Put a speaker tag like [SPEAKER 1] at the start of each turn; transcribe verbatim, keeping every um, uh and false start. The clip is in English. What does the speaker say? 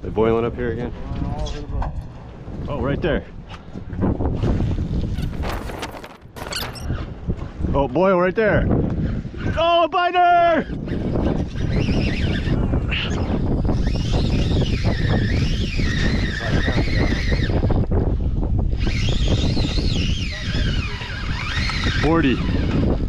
[SPEAKER 1] They boiling up here again? Oh, right there. Oh, boil right there. Oh, a biter! Forty.